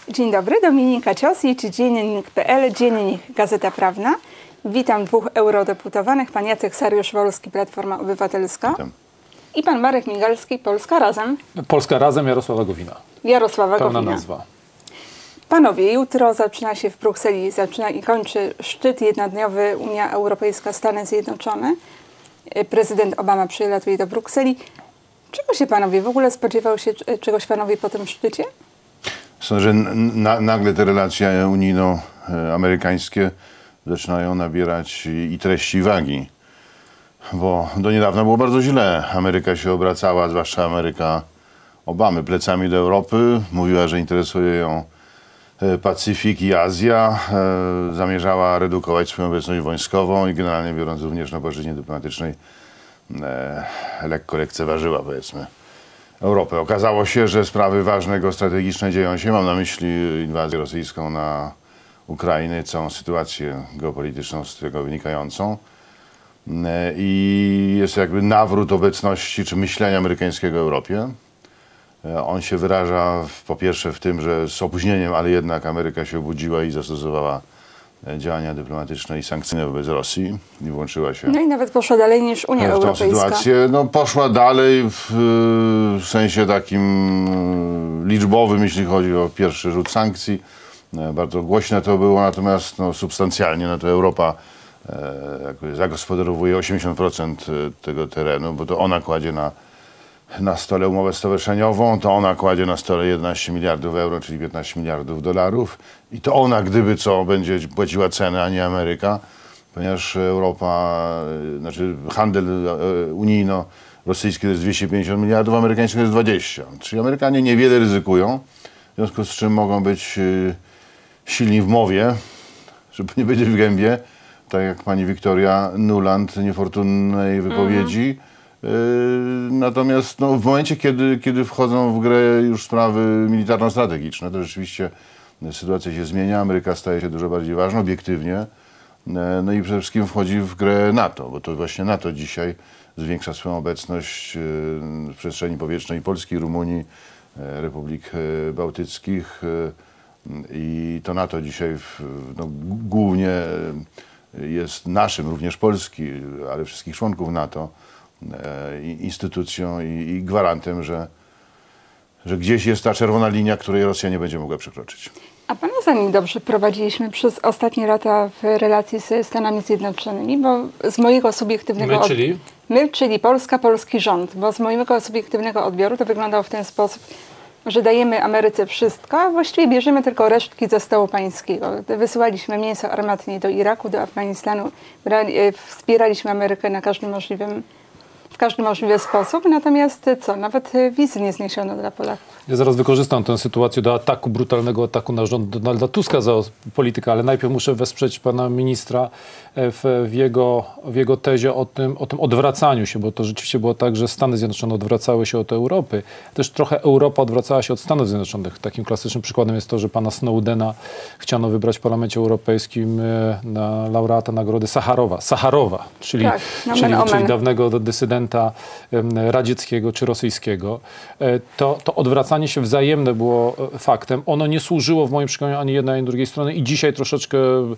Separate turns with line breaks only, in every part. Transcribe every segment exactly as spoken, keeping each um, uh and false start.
Dzień dobry, Dominika Ciosicz, Dziennik kropka p l, Dziennik Gazeta Prawna. Witam dwóch eurodeputowanych, pan Jacek Saryusz-Wolski, Platforma Obywatelska.
Witam.
I pan Marek Migalski, Polska Razem.
Polska Razem, Jarosława Gowina.
Jarosława
Pełna
Gowina.
nazwa.
Panowie, jutro zaczyna się w Brukseli, zaczyna i kończy szczyt jednodniowy Unia Europejska, Stany Zjednoczone. Prezydent Obama przylatuje do Brukseli. Czego się panowie, w ogóle spodziewał się czegoś panowie po tym szczycie?
Sądzę, że na, nagle te relacje unijno-amerykańskie zaczynają nabierać i treści, i wagi. Bo do niedawna było bardzo źle. Ameryka się obracała, zwłaszcza Ameryka Obamy, plecami do Europy. Mówiła, że interesuje ją Pacyfik i Azja. Zamierzała redukować swoją obecność wojskową i generalnie biorąc również na płaszczyźnie dyplomatycznej lekko lekceważyła, powiedzmy, Europę. Okazało się, że sprawy ważne, geostrategiczne dzieją się. Mam na myśli inwazję rosyjską na Ukrainę, całą sytuację geopolityczną z tego wynikającą. I jest jakby nawrót obecności czy myślenia amerykańskiego w Europie. On się wyraża w, po pierwsze w tym, że z opóźnieniem, ale jednak Ameryka się obudziła i zastosowała działania dyplomatyczne i sankcyjne wobec Rosji i włączyła się.
No i nawet poszła dalej niż Unia
w tą
Europejska.
sytuację. No, poszła dalej w, w sensie takim liczbowym, jeśli chodzi o pierwszy rzut sankcji. Bardzo głośne to było, natomiast no, substancjalnie no to Europa e, jakby zagospodarowuje osiemdziesiąt procent tego terenu, bo to ona kładzie na, na stole umowę stowarzyszeniową, to ona kładzie na stole jedenaście miliardów euro, czyli piętnaście miliardów dolarów i to ona, gdyby co, będzie płaciła cenę, a nie Ameryka, ponieważ Europa, znaczy handel unijno-rosyjski to jest dwieście pięćdziesiąt miliardów, amerykański to jest dwadzieścia. Czyli Amerykanie niewiele ryzykują, w związku z czym mogą być silni w mowie, żeby nie powiedzieć w gębie, tak jak pani Wiktoria Nuland, niefortunnej wypowiedzi. Mm-hmm. Natomiast no, w momencie, kiedy, kiedy wchodzą w grę już sprawy militarno-strategiczne, to rzeczywiście sytuacja się zmienia, Ameryka staje się dużo bardziej ważna, obiektywnie. No i przede wszystkim wchodzi w grę NATO, bo to właśnie NATO dzisiaj zwiększa swoją obecność w przestrzeni powietrznej Polski, Rumunii, Republik Bałtyckich i to NATO dzisiaj no, głównie jest naszym, również Polski, ale wszystkich członków NATO, instytucją i, i gwarantem, że, że gdzieś jest ta czerwona linia, której Rosja nie będzie mogła przekroczyć.
A pana zdaniem dobrze prowadziliśmy przez ostatnie lata w relacji ze Stanami Zjednoczonymi, bo z mojego subiektywnego...
My, czyli?
Od... My, czyli Polska, polski rząd, bo z mojego subiektywnego odbioru to wyglądało w ten sposób, że dajemy Ameryce wszystko, a właściwie bierzemy tylko resztki ze stołu pańskiego. Wysyłaliśmy mięso armatnie do Iraku, do Afganistanu, wspieraliśmy Amerykę na każdym możliwym, w każdy możliwy sposób, natomiast co, nawet wizy nie zniesiono dla Polaków.
Ja zaraz wykorzystam tę sytuację do ataku, brutalnego ataku na rząd Donalda Tuska za politykę, ale najpierw muszę wesprzeć pana ministra w, w, jego, w jego tezie o tym, o tym odwracaniu się, bo to rzeczywiście było tak, że Stany Zjednoczone odwracały się od Europy. Też trochę Europa odwracała się od Stanów Zjednoczonych. Takim klasycznym przykładem jest to, że pana Snowdena chciano wybrać w Parlamencie Europejskim na laureata nagrody Sacharowa. Sacharowa, czyli,
tak,
czyli, czyli dawnego dysydenta radzieckiego czy rosyjskiego. To, to odwracanie się wzajemne było faktem. Ono nie służyło w moim przekonaniu ani jednej, ani drugiej strony i dzisiaj troszeczkę e,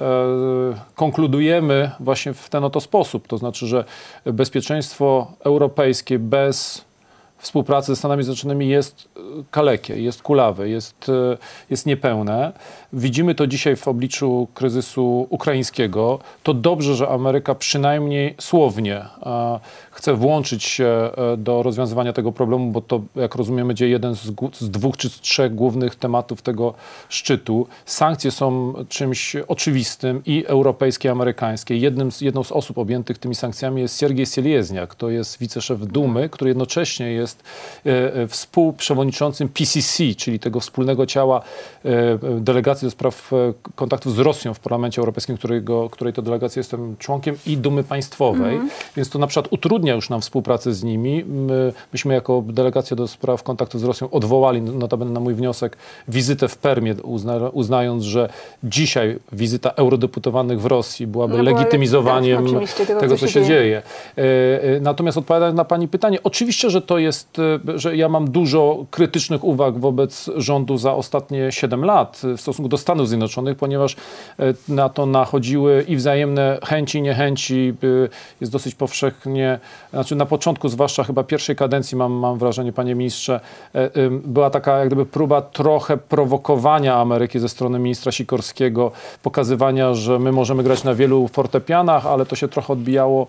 konkludujemy właśnie w ten oto sposób. To znaczy, że bezpieczeństwo europejskie bez współpracy ze Stanami Zjednoczonymi jest kalekie, jest kulawe, jest, jest niepełne. Widzimy to dzisiaj w obliczu kryzysu ukraińskiego. To dobrze, że Ameryka przynajmniej słownie e, chce włączyć się do rozwiązywania tego problemu, bo to, jak rozumiem, będzie jeden z, z dwóch czy z trzech głównych tematów tego szczytu. Sankcje są czymś oczywistym i europejskie, i amerykańskie. Jednym z, jedną z osób objętych tymi sankcjami jest Siergiej Sielieźniak. To jest wiceszef Dumy, który jednocześnie jest e, współprzewodniczącym P C C, czyli tego wspólnego ciała e, delegacji do spraw kontaktów z Rosją w Parlamencie Europejskim, którego, której to delegacji jestem członkiem, i Dumy Państwowej. Mm. Więc to na przykład utrudnia już nam współpracę z nimi. My, myśmy jako delegacja do spraw kontaktów z Rosją odwołali, notabene na mój wniosek, wizytę w Permie, uzna, uznając, że dzisiaj wizyta eurodeputowanych w Rosji byłaby no, legitymizowaniem tak, tego, tego, co się dzieje. dzieje. E, natomiast odpowiadając na pani pytanie, oczywiście, że to jest jest, że ja mam dużo krytycznych uwag wobec rządu za ostatnie siedem lat w stosunku do Stanów Zjednoczonych, ponieważ na to nachodziły i wzajemne chęci, niechęci. Jest dosyć powszechnie, znaczy na początku, zwłaszcza chyba pierwszej kadencji, mam, mam wrażenie, panie ministrze, była taka jak gdyby próba trochę prowokowania Ameryki ze strony ministra Sikorskiego, pokazywania, że my możemy grać na wielu fortepianach, ale to się trochę odbijało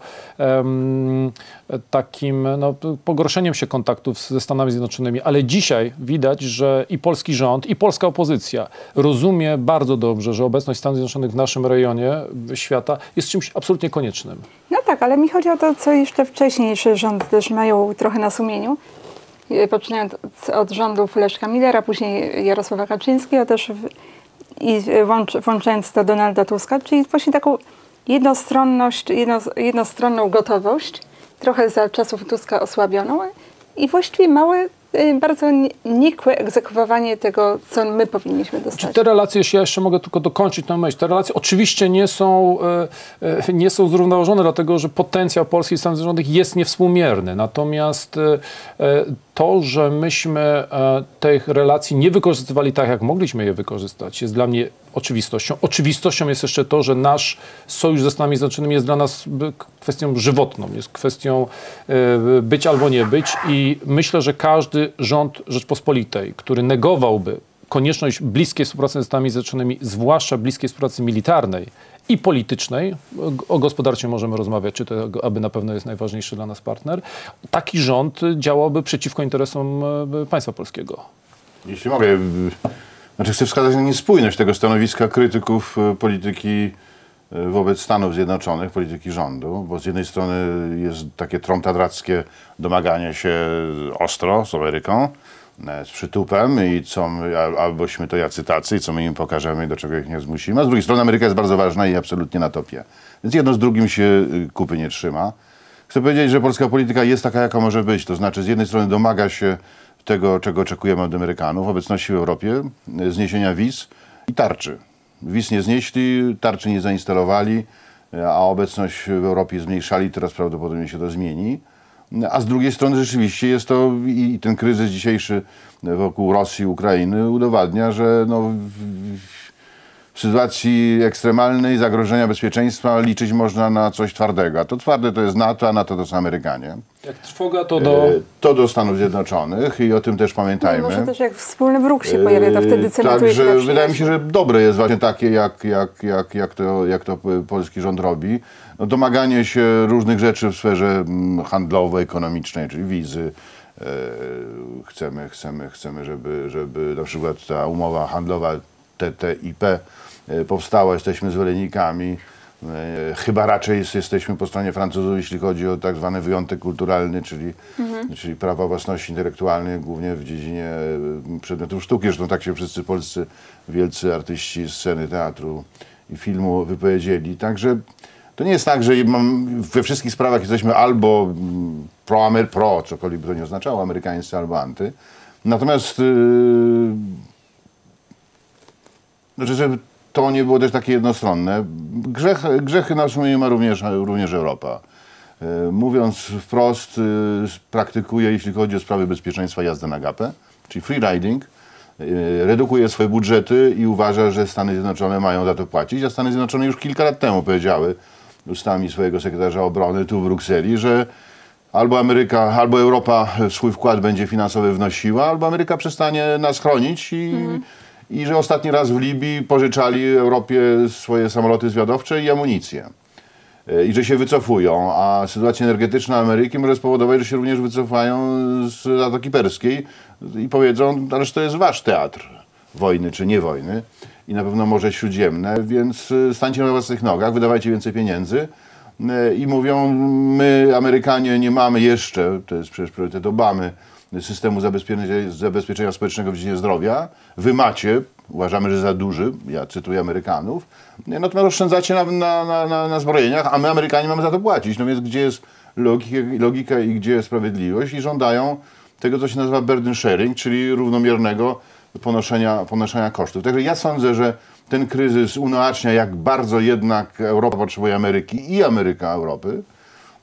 um, takim no, pogorszeniem się kontaktów ze Stanami Zjednoczonymi. Ale dzisiaj widać, że i polski rząd, i polska opozycja rozumie bardzo dobrze, że obecność Stanów Zjednoczonych w naszym rejonie świata jest czymś absolutnie koniecznym.
No tak, ale mi chodzi o to, co jeszcze wcześniejszy rząd też mają trochę na sumieniu. Poczynając od rządów Leszka Millera, później Jarosława Kaczyńskiego też w, i włącz, włączając to Donalda Tuska, czyli właśnie taką jednostronność, jedno, jednostronną gotowość, trochę za czasów Tuska osłabioną i właściwie małe, bardzo nikłe egzekwowanie tego, co my powinniśmy dostać.
Czy te relacje, jeśli ja jeszcze mogę tylko dokończyć tę myśl, te relacje oczywiście nie są, nie są zrównoważone, dlatego że potencjał Polski i Stanów Zjednoczonych jest niewspółmierny. Natomiast to, że myśmy tych relacji nie wykorzystywali tak, jak mogliśmy je wykorzystać, jest dla mnie oczywistością. Oczywistością jest jeszcze to, że nasz sojusz ze Stanami Zjednoczonymi jest dla nas kwestią żywotną, jest kwestią być albo nie być i myślę, że każdy rząd Rzeczpospolitej, który negowałby konieczność bliskiej współpracy ze Stanami Zjednoczonymi, zwłaszcza bliskiej współpracy militarnej i politycznej, o gospodarce możemy rozmawiać, czy to aby na pewno jest najważniejszy dla nas partner, taki rząd działałby przeciwko interesom państwa polskiego.
Jeśli mogę, znaczy chcę wskazać na niespójność tego stanowiska krytyków polityki wobec Stanów Zjednoczonych, polityki rządu, bo z jednej strony jest takie tromtadrackie domaganie się ostro z Ameryką, z przytupem i co my, albośmy to jacy tacy i co my im pokażemy i do czego ich nie zmusimy, a z drugiej strony Ameryka jest bardzo ważna i absolutnie na topie. Więc jedno z drugim się kupy nie trzyma. Chcę powiedzieć, że polska polityka jest taka, jaka może być, to znaczy z jednej strony domaga się tego, czego oczekujemy od Amerykanów, obecności w Europie, zniesienia wiz i tarczy. Wiz nie znieśli, tarczy nie zainstalowali, a obecność w Europie zmniejszali, teraz prawdopodobnie się to zmieni. A z drugiej strony rzeczywiście jest to i ten kryzys dzisiejszy wokół Rosji i Ukrainy udowadnia, że no w, w sytuacji ekstremalnej zagrożenia bezpieczeństwa liczyć można na coś twardego. A to twarde to jest NATO, a NATO to są Amerykanie.
Jak trwoga to do...
To do Stanów Zjednoczonych i o tym też pamiętajmy.
No, może też jak wspólny wróg się pojawia, to wtedy cementuje się na
Także wydaje mi się, że dobre jest właśnie takie, jak, jak, jak, jak, to, jak to polski rząd robi. No, domaganie się różnych rzeczy w sferze handlowej, ekonomicznej, czyli wizy. E, chcemy, chcemy, chcemy żeby, żeby na przykład ta umowa handlowa T T I P powstała. Jesteśmy zwolennikami. Chyba raczej jesteśmy po stronie Francuzów, jeśli chodzi o tak zwany wyjątek kulturalny, czyli, mhm. czyli prawa własności intelektualnej, głównie w dziedzinie przedmiotów sztuki. Zresztą tak się wszyscy polscy wielcy artyści sceny teatru i filmu wypowiedzieli. Także to nie jest tak, że mam, we wszystkich sprawach jesteśmy albo pro, amer, pro, cokolwiek by to nie oznaczało, amerykańscy albo anty. Natomiast yy, żeby to nie było też takie jednostronne. Grzech, grzechy na sumieniu ma również, również Europa. Mówiąc wprost, praktykuje, jeśli chodzi o sprawy bezpieczeństwa, jazdę na gapę, czyli free riding, redukuje swoje budżety i uważa, że Stany Zjednoczone mają za to płacić, a Stany Zjednoczone już kilka lat temu powiedziały ustami swojego sekretarza obrony tu w Brukseli, że albo Ameryka, albo Europa swój wkład będzie finansowy wnosiła, albo Ameryka przestanie nas chronić i mhm. I że ostatni raz w Libii pożyczali Europie swoje samoloty zwiadowcze i amunicję. I że się wycofują, a sytuacja energetyczna Ameryki może spowodować, że się również wycofają z Zatoki Perskiej i powiedzą, ależ to jest wasz teatr wojny czy nie wojny i na pewno Morze Śródziemne, więc stańcie na własnych nogach, wydawajcie więcej pieniędzy i mówią, my Amerykanie nie mamy jeszcze, to jest przecież priorytet Obamy, systemu zabezpieczenia, zabezpieczenia społecznego w dziedzinie zdrowia. Wy macie, uważamy, że za duży, ja cytuję Amerykanów, natomiast oszczędzacie na, na, na, na zbrojeniach, a my Amerykanie mamy za to płacić. No więc gdzie jest logika, logika i gdzie jest sprawiedliwość? I żądają tego, co się nazywa burden sharing, czyli równomiernego ponoszenia, ponoszenia kosztów. Także ja sądzę, że ten kryzys unaocznia, jak bardzo jednak Europa potrzebuje Ameryki i Ameryka Europy.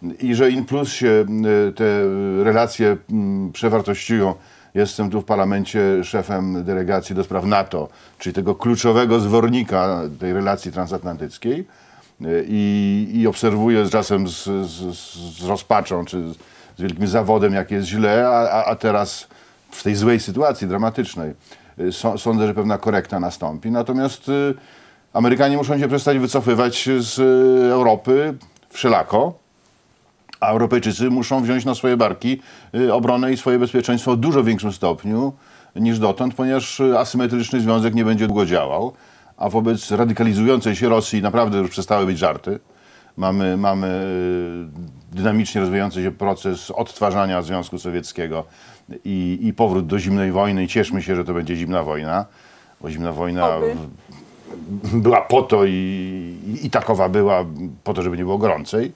i że in plus się te relacje przewartościują. Jestem tu w parlamencie szefem delegacji do spraw NATO, czyli tego kluczowego zwornika tej relacji transatlantyckiej i, i obserwuję czasem z, z, z rozpaczą czy z wielkim zawodem, jak jest źle, a, a teraz w tej złej sytuacji, dramatycznej, sądzę, że pewna korekta nastąpi. Natomiast Amerykanie muszą się przestać wycofywać z Europy wszelako, a Europejczycy muszą wziąć na swoje barki obronę i swoje bezpieczeństwo w dużo większym stopniu niż dotąd, ponieważ asymetryczny związek nie będzie długo działał, a wobec radykalizującej się Rosji naprawdę już przestały być żarty. Mamy, mamy dynamicznie rozwijający się proces odtwarzania Związku Sowieckiego i, i powrót do zimnej wojny i cieszmy się, że to będzie zimna wojna, bo zimna wojna w, była po to i, i, i takowa była po to, żeby nie było gorącej.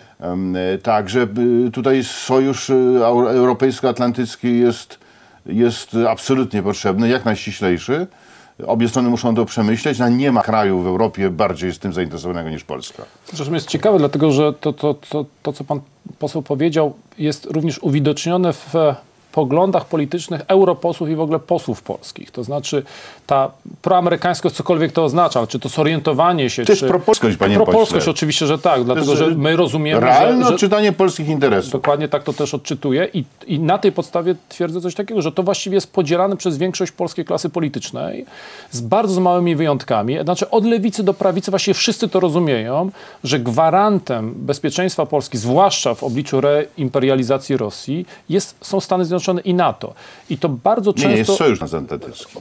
Także tutaj sojusz europejsko-atlantycki jest, jest absolutnie potrzebny, jak najściślejszy. Obie strony muszą to przemyśleć, a nie ma kraju w Europie bardziej z tym zainteresowanego niż Polska.
Zresztą jest ciekawe, dlatego że to, to, to, to, co pan poseł powiedział, jest również uwidocznione w poglądach politycznych europosłów i w ogóle posłów polskich. To znaczy ta proamerykańskość, cokolwiek to oznacza, czy to zorientowanie się...
To jest
czy...
propolskość, panie
propolskość
pośle.
oczywiście, że tak, dlatego że my rozumiemy,
realne
że, że...
odczytanie polskich interesów.
Dokładnie tak to też odczytuję i, i na tej podstawie twierdzę coś takiego, że to właściwie jest podzielane przez większość polskiej klasy politycznej z bardzo małymi wyjątkami. Znaczy od lewicy do prawicy właściwie wszyscy to rozumieją, że gwarantem bezpieczeństwa Polski, zwłaszcza w obliczu reimperializacji Rosji, jest, są Stany Zjednoczone i NATO. I to bardzo często...
Nie, nie jest sojusz transatlantycki.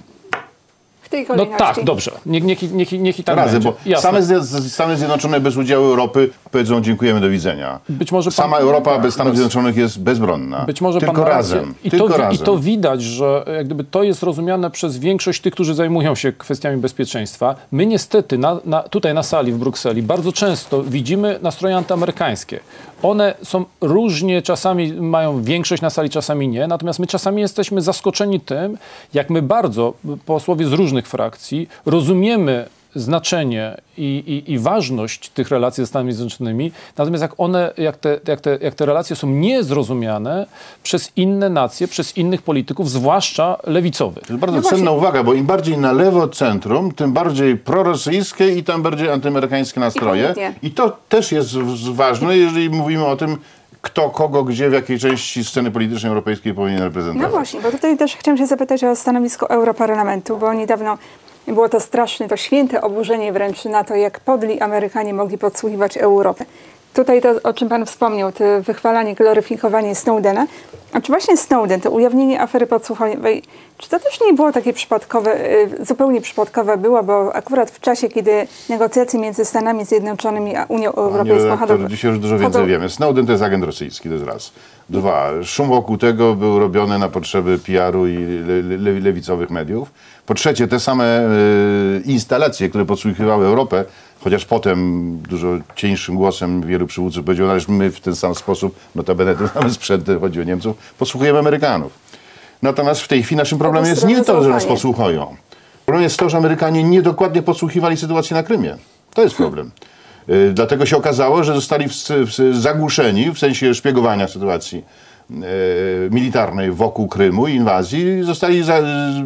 W tej
No
kolejności.
tak, dobrze. Niech, niech, niech, niech i tak
Razem,
będzie.
bo Stany, Zje- Stany Zjednoczone bez udziału Europy powiedzą dziękujemy, do widzenia.
Być może pan-
Sama Europa bez Stanów Zjednoczonych jest bezbronna.
Być może
tylko
pan ma rację.
razem.
I
tylko
to,
razem.
I to widać, że jak gdyby to jest rozumiane przez większość tych, którzy zajmują się kwestiami bezpieczeństwa. My niestety na, na, tutaj na sali w Brukseli bardzo często widzimy nastroje antyamerykańskie. One są różnie, czasami mają większość na sali, czasami nie. Natomiast my czasami jesteśmy zaskoczeni tym, jak my bardzo, posłowie z różnych frakcji, rozumiemy znaczenie i, i, i ważność tych relacji ze Stanami Zjednoczonymi, natomiast jak one, jak te, jak, te, jak te relacje są niezrozumiane przez inne nacje, przez innych polityków, zwłaszcza lewicowych.
To jest bardzo
No
cenna
właśnie.
uwaga, bo im bardziej na lewo od centrum, tym bardziej prorosyjskie i tym bardziej antyamerykańskie nastroje.
południe.
I to też jest w- ważne, jeżeli mówimy o tym, kto, kogo, gdzie, w jakiej części sceny politycznej europejskiej powinien
No
reprezentować.
właśnie, bo tutaj też chciałam się zapytać o stanowisko Europarlamentu, bo niedawno było to straszne, to święte oburzenie wręcz na to, jak podli Amerykanie mogli podsłuchiwać Europę. Tutaj to, o czym pan wspomniał, to wychwalanie, gloryfikowanie Snowdena. A czy właśnie Snowden, to ujawnienie afery podsłuchowej, czy to też nie było takie przypadkowe, y, zupełnie przypadkowe było, bo akurat w czasie, kiedy negocjacje między Stanami Zjednoczonymi a Unią
Panie
Europejską
redaktor, dzisiaj już dużo więcej wiemy. Snowden to jest agent rosyjski, to jest raz. Dwa, szum wokół tego był robiony na potrzeby P R u i le, le, lewicowych mediów. Po trzecie, te same y, instalacje, które podsłuchiwały Europę, chociaż potem dużo cieńszym głosem wielu przywódców powiedział, że my w ten sam sposób, notabene ten sam sprzęt, chodzi o Niemców, podsłuchujemy Amerykanów. Natomiast w tej chwili naszym problemem jest nie to, że nas podsłuchują. Problem jest to, że Amerykanie niedokładnie podsłuchiwali sytuację na Krymie. To jest problem. Y, dlatego się okazało, że zostali w, w, zagłuszeni w sensie szpiegowania sytuacji y, militarnej wokół Krymu i inwazji. Zostali za,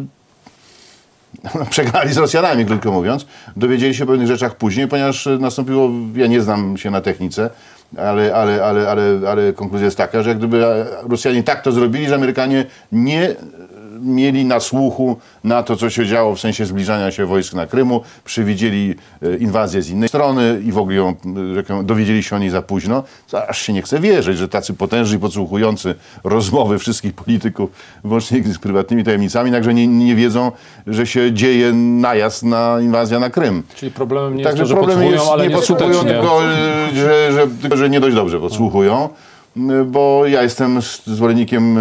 przegrali z Rosjanami, krótko mówiąc. Dowiedzieli się o pewnych rzeczach później, ponieważ nastąpiło, ja nie znam się na technice, ale, ale, ale, ale, ale konkluzja jest taka, że jak gdyby Rosjanie tak to zrobili, że Amerykanie nie mieli nasłuchu na to, co się działo w sensie zbliżania się wojsk na Krymu, przewidzieli inwazję z innej strony i w ogóle ją, dowiedzieli się o niej za późno. Aż się nie chce wierzyć, że tacy potężni podsłuchujący rozmowy wszystkich polityków wyłącznie z prywatnymi tajemnicami, także nie, nie wiedzą, że się dzieje najazd na inwazja na Krym.
Czyli problemem nie
Także
jest to, że
problem
podsłuchują,
jest,
ale
nie podsłuchują,
nieskutecznie.
tylko że, że, tylko że nie dość dobrze podsłuchują, bo ja jestem zwolennikiem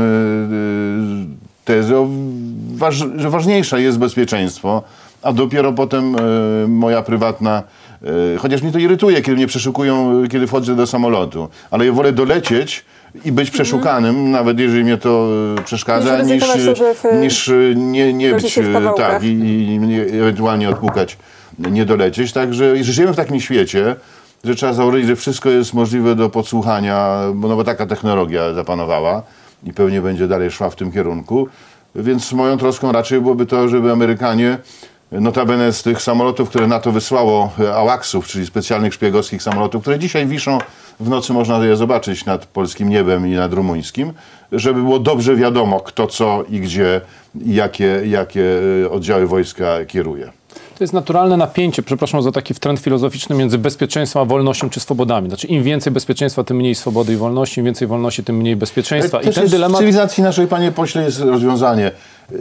tezy, waż, że ważniejsze jest bezpieczeństwo, a dopiero potem y, moja prywatna, y, chociaż mnie to irytuje, kiedy mnie przeszukują, kiedy wchodzę do samolotu, ale ja wolę dolecieć i być przeszukanym, mm. nawet jeżeli mnie to y, przeszkadza, niż,
to, że w,
niż y, nie, nie być,
się w
tak, i, i, i ewentualnie odpukać, nie dolecieć. Także żyjemy w takim świecie, że trzeba założyć, że wszystko jest możliwe do podsłuchania, bo, no bo taka technologia zapanowała i pewnie będzie dalej szła w tym kierunku. Więc moją troską raczej byłoby to, żeby Amerykanie, notabene z tych samolotów, które NATO wysłało, AWACS-ów, czyli specjalnych szpiegowskich samolotów, które dzisiaj wiszą, w nocy można je zobaczyć nad polskim niebem i nad rumuńskim, żeby było dobrze wiadomo, kto co i gdzie i jakie, jakie oddziały wojska kieruje.
To jest naturalne napięcie, przepraszam za taki trend filozoficzny, między bezpieczeństwem a wolnością czy swobodami. Znaczy im więcej bezpieczeństwa, tym mniej swobody i wolności, im więcej wolności, tym mniej bezpieczeństwa. I ten dylemat...
W cywilizacji naszej, panie pośle, jest rozwiązanie. Yy,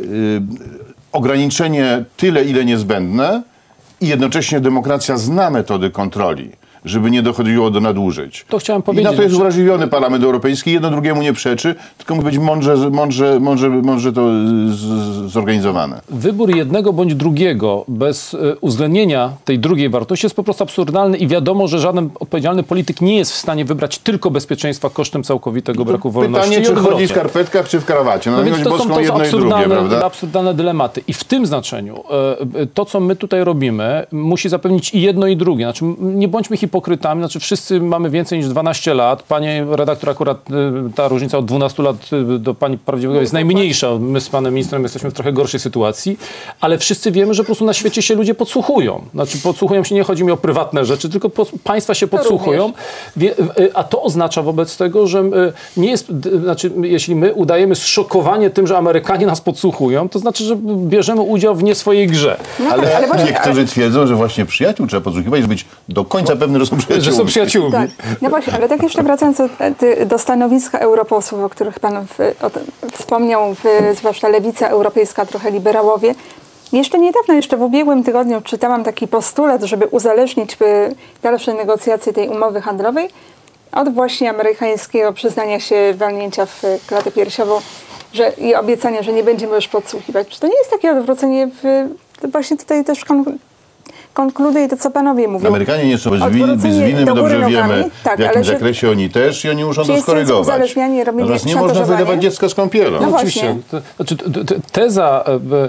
ograniczenie tyle, ile niezbędne i jednocześnie demokracja zna metody kontroli, żeby nie dochodziło do nadużyć.
To chciałem
I
powiedzieć.
na to jest
że...
uwrażliwiony Parlament Europejski, jedno drugiemu nie przeczy, tylko musi być mądrze, mądrze, mądrze, mądrze to z, z, zorganizowane.
Wybór jednego bądź drugiego bez y, uwzględnienia tej drugiej wartości jest po prostu absurdalny i wiadomo, że żaden odpowiedzialny polityk nie jest w stanie wybrać tylko bezpieczeństwa kosztem całkowitego braku wolności.
Pytanie, czy
odwrotnie.
chodzi w skarpetkach, czy w krawacie. No,
No
no
więc to
boską
są, to są
jedno i drugie,
absurdalne,
prawda?
absurdalne dylematy. I w tym znaczeniu e, to, co my tutaj robimy, musi zapewnić i jedno, i drugie. Znaczy, nie bądźmy hipokrytami. Znaczy, wszyscy mamy więcej niż dwanaście lat. Panie redaktor, akurat e, ta różnica od dwunastu lat e, do pani prawdziwego jest najmniejsza. My z panem ministrem jesteśmy w trochę gorszej sytuacji, ale wszyscy wiemy, że po prostu na świecie się ludzie podsłuchują. Znaczy, podsłuchują się, nie chodzi mi o prywatne rzeczy, tylko po, państwa się podsłuchują. Wie, e, a to oznacza wobec tego, że e, nie jest, d, znaczy, jeśli my udajemy zszokowanie tym, że Amerykanie nas podsłuchują, to znaczy, że bierzemy udział w nie swojej grze.
No
Ale,
tak, ale właśnie,
niektórzy twierdzą, że właśnie przyjaciół trzeba podsłuchiwać, żeby być do końca pewny, że są przyjaciółmi.
Że są przyjaciółmi.
Tak, no właśnie, ale tak jeszcze wracając do, do stanowiska europosłów, o których pan w, o, wspomniał, w, zwłaszcza Lewica Europejska, trochę liberałowie. Jeszcze niedawno, jeszcze w ubiegłym tygodniu czytałam taki postulat, żeby uzależnić dalsze negocjacje tej umowy handlowej od właśnie amerykańskiego przyznania się walnięcia w klatę piersiową, że, i obiecania, że nie będziemy już podsłuchiwać. Czy to nie jest takie odwrócenie w, właśnie tutaj też konkluduję to, co panowie mówią.
Amerykanie nie są bez winy, bez winy, my dobrze wiemy, tak, w jakim zakresie oni też i oni muszą to skorygować. Natomiast nie można wydawać dziecka z kąpielą.
No
oczywiście. To, znaczy, teza,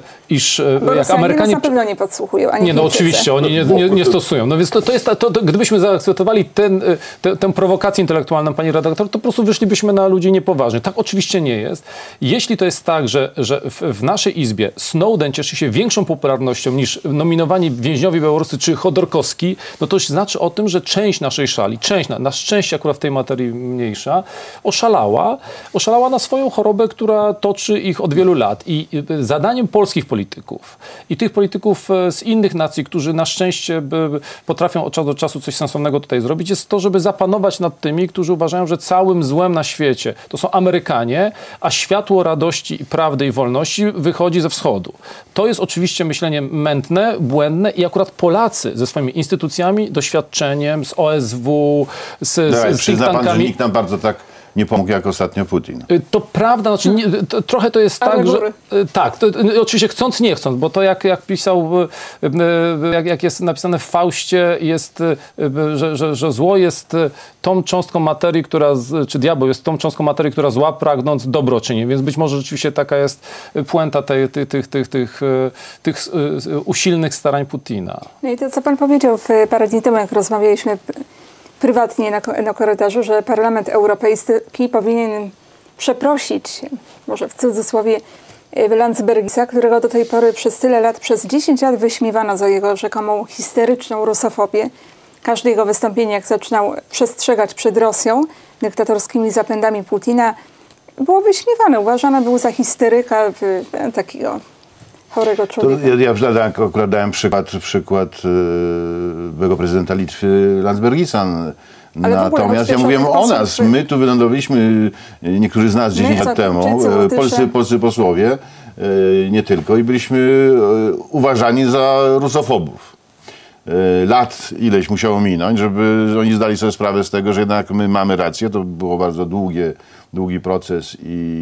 iż
Bo
jak Amerykanie...
na pewno nie podsłuchują, ani
Nie, no oczywiście, oni nie, nie, nie stosują. No więc to, to jest, to, to, gdybyśmy zaakceptowali ten, te, tę prowokację intelektualną, pani redaktor, to po prostu wyszlibyśmy na ludzi niepoważnych. Tak oczywiście nie jest. Jeśli to jest tak, że, że w, w naszej Izbie Snowden cieszy się większą popularnością niż nominowani więźniowie białoruscy czy Chodorkowski, no to znaczy o tym, że część naszej szali, część, na, na szczęście akurat w tej materii mniejsza, oszalała, oszalała na swoją chorobę, która toczy ich od wielu lat. I zadaniem polskich polityków i tych polityków z innych nacji, którzy na szczęście potrafią od czasu do czasu coś sensownego tutaj zrobić, jest to, żeby zapanować nad tymi, którzy uważają, że całym złem na świecie to są Amerykanie, a światło radości, prawdy i wolności wychodzi ze wschodu. To jest oczywiście myślenie mętne, błędne i akurat Polacy ze swoimi instytucjami, doświadczeniem, z O S W, z,
Dawaj,
z
przyzna
think
pan, że nikt nam bardzo tak nie pomógł jak ostatnio Putin.
To prawda, znaczy nie, to, trochę to jest
Ale
tak,
góry.
że tak, to, oczywiście chcąc, nie chcąc, bo to jak, jak pisał, jak, jak jest napisane w Faustie, jest, że, że, że zło jest tą cząstką materii, która, czy diabeł jest tą cząstką materii, która zła pragnąc dobro czyni, więc być może rzeczywiście taka jest puenta tej, tych, tych, tych, tych, tych usilnych starań Putina.
No i to, co pan powiedział w parę dni temu, jak rozmawialiśmy prywatnie na, na korytarzu, że Parlament Europejski powinien przeprosić, może w cudzysłowie, Landsbergisa, którego do tej pory przez tyle lat, przez dziesięć lat wyśmiewano za jego rzekomą histeryczną rusofobię. Każde jego wystąpienie, jak zaczynał przestrzegać przed Rosją, dyktatorskimi zapędami Putina, było wyśmiewane. Uważany był za histeryka, takiego chorego człowieka.
To ja ja akurat dałem przykład, przykład yy, byłego prezydenta Litwy Landsbergisa.
Ale
Natomiast ja mówiłem o nas. Czy... My tu wylądowaliśmy, niektórzy z nas dziesięć lat temu, Czycy, polscy, polscy posłowie, yy, nie tylko, i byliśmy yy, uważani za rusofobów. Yy, lat ileś musiało minąć, żeby oni zdali sobie sprawę z tego, że jednak my mamy rację. To było bardzo długie, długi proces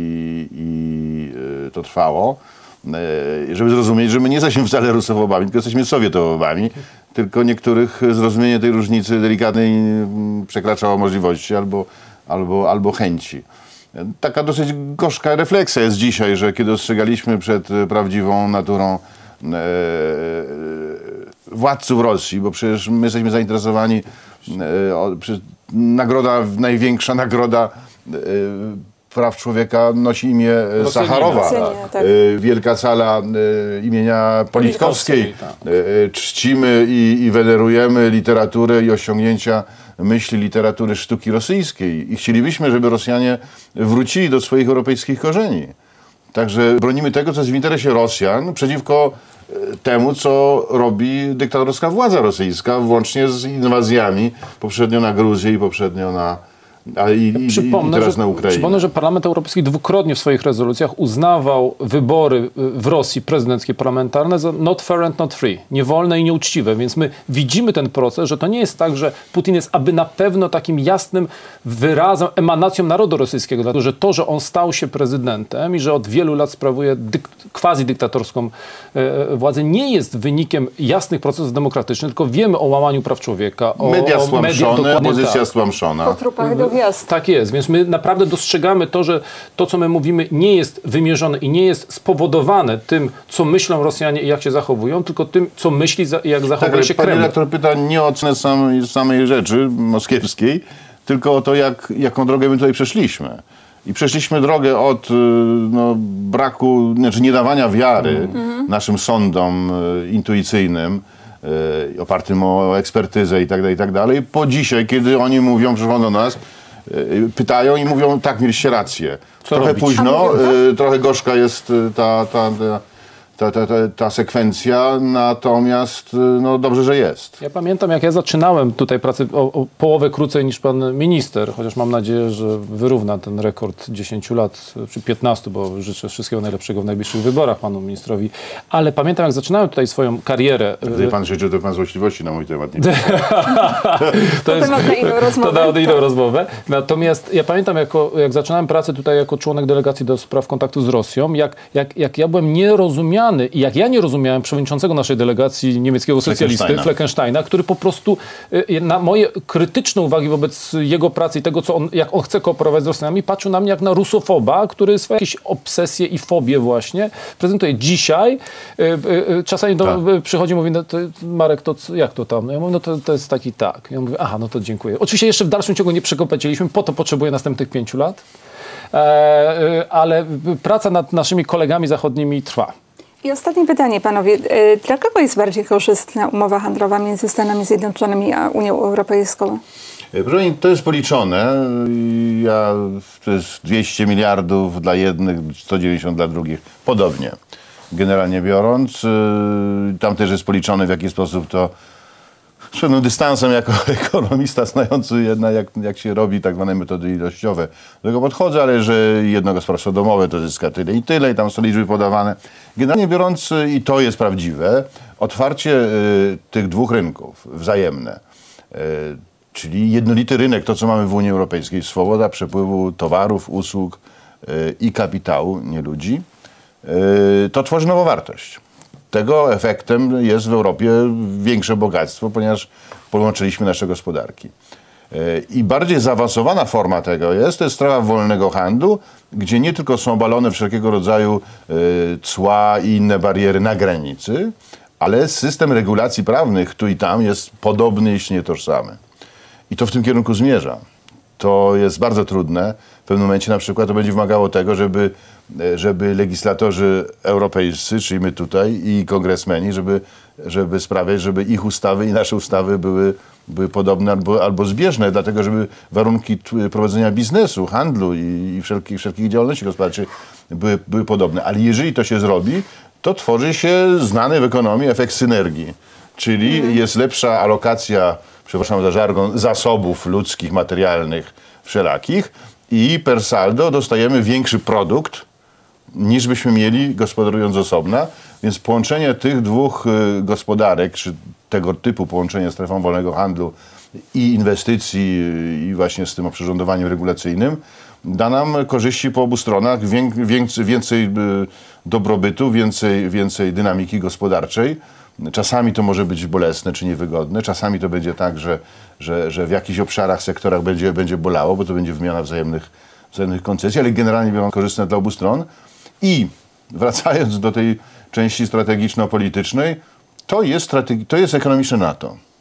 i, i yy, to trwało. Żeby zrozumieć, że my nie jesteśmy wcale rusofobami, tylko jesteśmy sowietofobami, tylko niektórych zrozumienie tej różnicy delikatnej przekraczało możliwości albo, albo, albo chęci. Taka dosyć gorzka refleksja jest dzisiaj, że kiedy ostrzegaliśmy przed prawdziwą naturą e, władców Rosji, bo przecież my jesteśmy zainteresowani E, o, przy, nagroda, największa nagroda e, praw człowieka nosi imię
Rosjanina.
Sacharowa.
Rosjanina, tak.
E, wielka sala e, imienia Politkowskiej.
Politkowskiej,
E, czcimy i, i wenerujemy literaturę i osiągnięcia myśli literatury sztuki rosyjskiej. I chcielibyśmy, żeby Rosjanie wrócili do swoich europejskich korzeni. Także bronimy tego, co jest w interesie Rosjan przeciwko temu, co robi dyktatorska władza rosyjska, włącznie z inwazjami poprzednio na Gruzję i poprzednio na, a i, i,
Przypomnę,
i teraz
że,
na Ukrainę.
przypomnę, że Parlament Europejski dwukrotnie w swoich rezolucjach uznawał wybory w Rosji prezydenckie, parlamentarne za not fair and not free, niewolne i nieuczciwe. Więc my widzimy ten proces, że to nie jest tak, że Putin jest aby na pewno takim jasnym wyrazem, emanacją narodu rosyjskiego, dlatego że to, że on stał się prezydentem i że od wielu lat sprawuje dyk- quasi-dyktatorską e, władzę, nie jest wynikiem jasnych procesów demokratycznych, tylko wiemy o łamaniu praw człowieka. O,
Media
o
stłamszone,
dokładnie
opozycja
tak.
stłamszona.
Po trupach do gwiazd.
Tak jest, więc my naprawdę dostrzegamy to, że to, co my mówimy, nie jest wymierzone i nie jest spowodowane tym, co myślą Rosjanie i jak się zachowują, tylko tym, co myśli i jak
Tak,
zachowuje
ale
się
pan
Kreml.
redaktor pyta nie o cenę samej, samej rzeczy moskiewskiej, tylko o to, jak, jaką drogę my tutaj przeszliśmy. I przeszliśmy drogę od y, no, braku, znaczy niedawania wiary naszym sądom y, intuicyjnym, y, opartym o ekspertyzę i tak dalej, i tak dalej, po dzisiaj, kiedy oni mówią, przychodzą do nas, y, pytają i mówią, tak, mieliście rację.
Co
trochę
robić?
późno,
A mówią
y, trochę gorzka jest y, ta, ta, ta, ta, ta, ta, ta sekwencja, natomiast y, no, dobrze, że jest.
Ja pamiętam, jak ja zaczynałem tutaj pracę o, o połowę krócej niż pan minister, chociaż mam nadzieję, że wyrówna ten rekord dziesięciu lat, czy piętnastu, bo życzę wszystkiego najlepszego w najbliższych wyborach panu ministrowi. Ale pamiętam, jak zaczynałem tutaj swoją karierę.
Gdy pan życzy, to pan złośliwości na mój temat nie
To jest
temat na inną rozmowę.
To na inną rozmowę. Natomiast ja pamiętam, jako, jak zaczynałem pracę tutaj jako członek delegacji do spraw kontaktu z Rosją, jak, jak, jak ja byłem nierozumiany i jak ja nie rozumiałem przewodniczącego naszej delegacji niemieckiego socjalisty,
Fleckensteina.
Fleckensteina, który po prostu y, na moje krytyczne uwagi wobec jego pracy i tego, co on, jak on chce kooperować z Rosjanami, patrzył na mnie jak na rusofoba, który swoje jakieś obsesje i fobie właśnie prezentuje. Dzisiaj y, y, y, czasami do,
Tak.
y, przychodzi i mówi, no to, Marek, to co- jak to tam? Ja mówię, no to, to jest taki tak. Ja mówię, aha, no to dziękuję. Oczywiście jeszcze w dalszym ciągu nie przekopeciliśmy, po to potrzebuję następnych pięciu lat, e, e, ale praca nad naszymi kolegami zachodnimi trwa.
I ostatnie pytanie, panowie. E, Dla kogo jest bardziej korzystna umowa handlowa między Stanami Zjednoczonymi a Unią Europejską?
Proszę pani, to jest policzone. Ja, to jest dwieście miliardów dla jednych, sto dziewięćdziesiąt dla drugich. Podobnie, generalnie biorąc. Tam też jest policzone, w jaki sposób to z pewnym dystansem jako ekonomista znający jednak jak, jak się robi tak zwane metody ilościowe. Do tego podchodzę, ale że jedno gospodarstwo domowe to zyska tyle i tyle i tam są liczby podawane. Generalnie biorąc, i to jest prawdziwe, otwarcie y, tych dwóch rynków wzajemne, y, czyli jednolity rynek, to co mamy w Unii Europejskiej, swoboda przepływu towarów, usług y, i kapitału, nie ludzi, y, to tworzy nową wartość. Tego efektem jest w Europie większe bogactwo, ponieważ połączyliśmy nasze gospodarki. I bardziej zaawansowana forma tego jest, to jest strefa wolnego handlu, gdzie nie tylko są obalone wszelkiego rodzaju cła i inne bariery na granicy, ale system regulacji prawnych tu i tam jest podobny, jeśli nie tożsamy. I to w tym kierunku zmierza. To jest bardzo trudne. W pewnym momencie na przykład to będzie wymagało tego, żeby, żeby legislatorzy europejscy, czyli my tutaj i kongresmeni, żeby, żeby sprawiać, żeby ich ustawy i nasze ustawy były, były podobne albo, albo zbieżne, dlatego żeby warunki t- prowadzenia biznesu, handlu i, i wszelkich, wszelkich działalności gospodarczych były, były podobne. Ale jeżeli to się zrobi, to tworzy się znany w ekonomii efekt synergii. Czyli mhm. jest lepsza alokacja, przepraszam za żargon, zasobów ludzkich, materialnych, wszelakich i per saldo dostajemy większy produkt niż byśmy mieli gospodarując osobna. Więc połączenie tych dwóch y, gospodarek, czy tego typu połączenie strefą wolnego handlu i inwestycji y, i właśnie z tym oprzyrządowaniem regulacyjnym da nam korzyści po obu stronach, wię, więcej, więcej y, dobrobytu, więcej, więcej dynamiki gospodarczej. Czasami to może być bolesne czy niewygodne, czasami to będzie tak, że, że, że w jakichś obszarach, sektorach będzie, będzie bolało, bo to będzie wymiana wzajemnych, wzajemnych koncesji, ale generalnie biorąc korzystne dla obu stron. I wracając do tej części strategiczno-politycznej, to jest, strategi- to jest ekonomiczne NATO.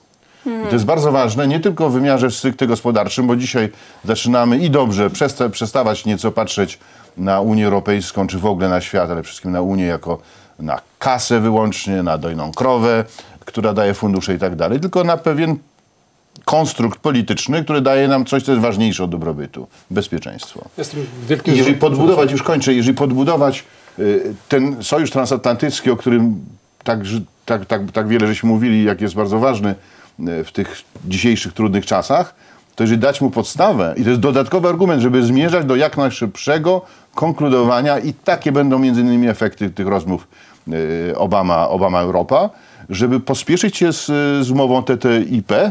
I to jest bardzo ważne, nie tylko w wymiarze stricte gospodarczym, bo dzisiaj zaczynamy i dobrze przesta- przestawać nieco patrzeć na Unię Europejską, czy w ogóle na świat, ale przede wszystkim na Unię jako na kasę wyłącznie, na dojną krowę, która daje fundusze i tak dalej, tylko na pewien konstrukt polityczny, który daje nam coś, co jest ważniejsze od dobrobytu. Bezpieczeństwo.
Jestem wielkim
I jeżeli podbudować, już kończę, jeżeli podbudować y, ten sojusz transatlantycki, o którym tak, tak, tak, tak wiele żeśmy mówili, jak jest bardzo ważny y, w tych dzisiejszych trudnych czasach, to jeżeli dać mu podstawę, i to jest dodatkowy argument, żeby zmierzać do jak najszybszego konkludowania, i takie będą między innymi efekty tych rozmów y, Obama, Obama-Europa, żeby pospieszyć się z, z umową T T I P,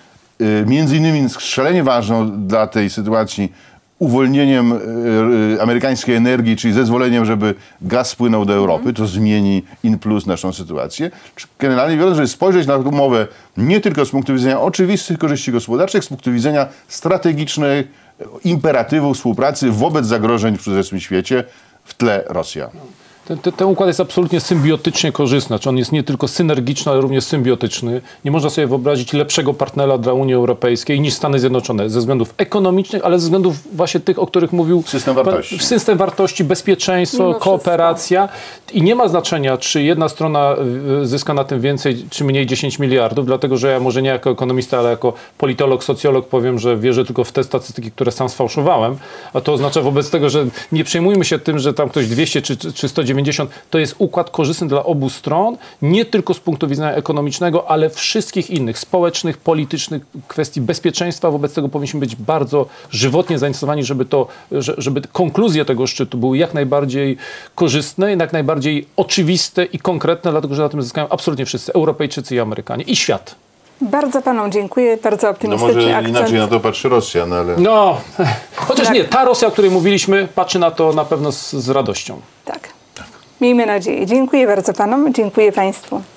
między innymi szalenie ważną dla tej sytuacji uwolnieniem y, amerykańskiej energii, czyli zezwoleniem, żeby gaz spłynął do Europy. To zmieni in plus naszą sytuację. Generalnie biorąc, żeby spojrzeć na tę umowę nie tylko z punktu widzenia oczywistych korzyści gospodarczych, z punktu widzenia strategicznych imperatywów współpracy wobec zagrożeń w przyszłym świecie, w tle Rosja.
Ten, ten, ten układ jest absolutnie symbiotycznie korzystny. Znaczy on jest nie tylko synergiczny, ale również symbiotyczny. Nie można sobie wyobrazić lepszego partnera dla Unii Europejskiej niż Stany Zjednoczone ze względów ekonomicznych, ale ze względów właśnie tych, o których mówił
System wartości.
Pan, system wartości, bezpieczeństwo,
Mimo
kooperacja. I nie ma znaczenia, czy jedna strona zyska na tym więcej, czy mniej dziesięć miliardów, dlatego że ja może nie jako ekonomista, ale jako politolog, socjolog powiem, że wierzę tylko w te statystyki, które sam sfałszowałem. A to oznacza wobec tego, że nie przejmujmy się tym, że tam ktoś dwieście czy, czy sto dziewięćdziesiąt. To jest układ korzystny dla obu stron, nie tylko z punktu widzenia ekonomicznego, ale wszystkich innych, społecznych, politycznych, kwestii bezpieczeństwa. Wobec tego powinniśmy być bardzo żywotnie zainteresowani, żeby, to, żeby konkluzje tego szczytu były jak najbardziej korzystne, jak najbardziej oczywiste i konkretne, dlatego że na tym zyskają absolutnie wszyscy, Europejczycy i Amerykanie i świat.
Bardzo panom dziękuję, bardzo
No
optymistyczny
może
akcent.
inaczej na to patrzy Rosja, no ale...
No, chociaż
Tak.
nie, ta Rosja, o której mówiliśmy, patrzy na to na pewno z, z radością.
Tak. Miejmy nadzieję. Dziękuję bardzo panom, dziękuję państwu.